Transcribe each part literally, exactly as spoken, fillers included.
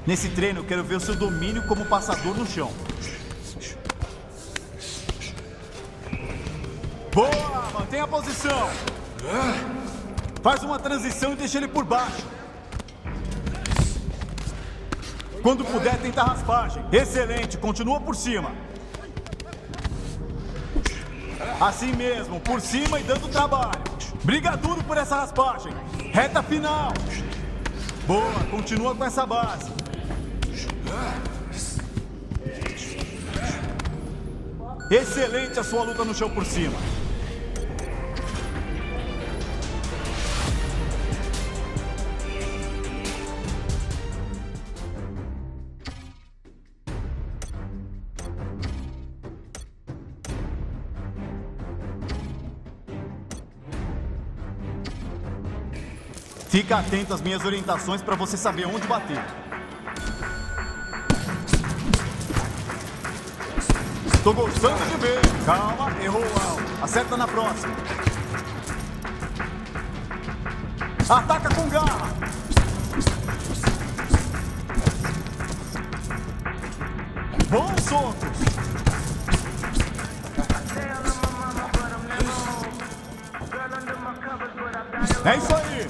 Nesse treino, eu quero ver o seu domínio como passador no chão. Boa! Mantenha a posição. Faz uma transição e deixa ele por baixo. Quando puder, tenta raspagem. Excelente, continua por cima. Assim mesmo, por cima e dando trabalho. Briga duro por essa raspagem. Reta final. Boa, continua com essa base. Excelente a sua luta no chão por cima. Fica atento às minhas orientações para você saber onde bater. Tô gostando de ver. Calma, errou o alvo. Acerta na próxima. Ataca com garra. Bons socos. É isso aí.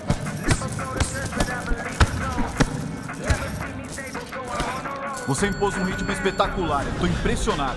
Você impôs um ritmo espetacular. Eu tô impressionado.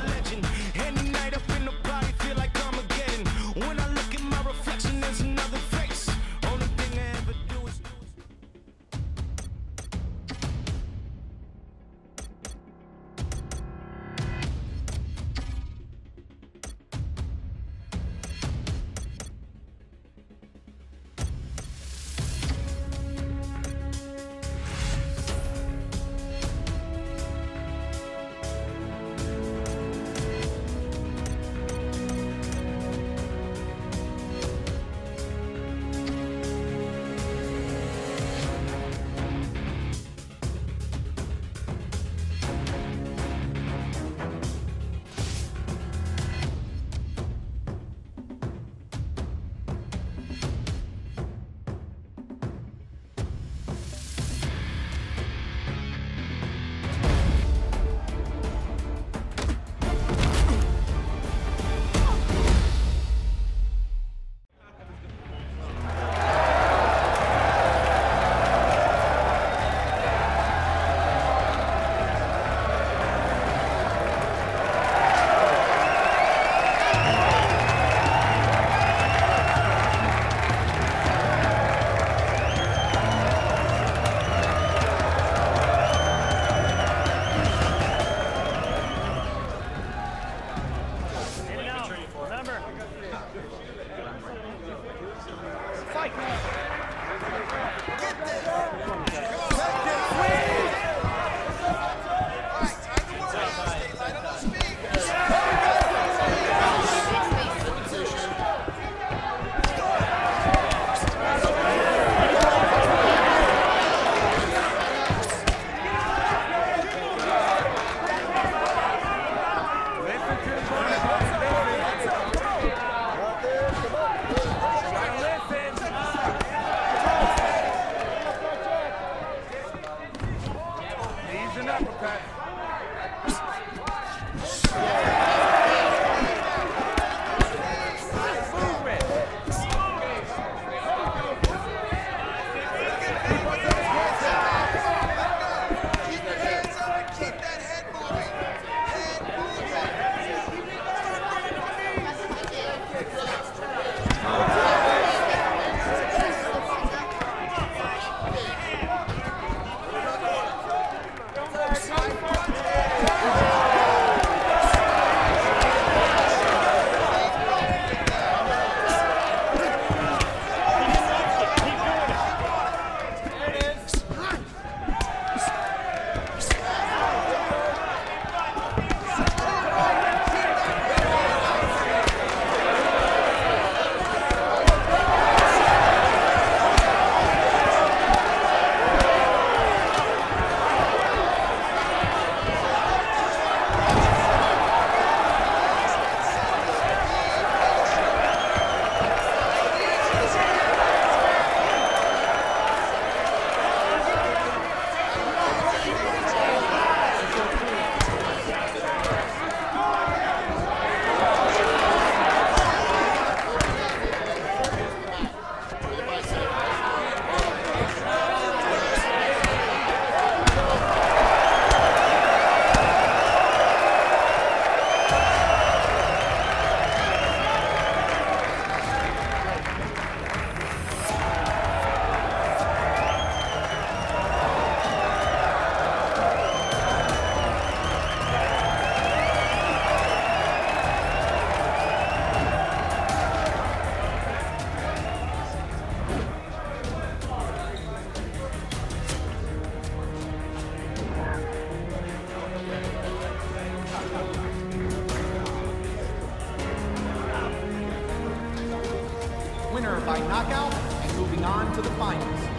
by knockout and moving on to the finals.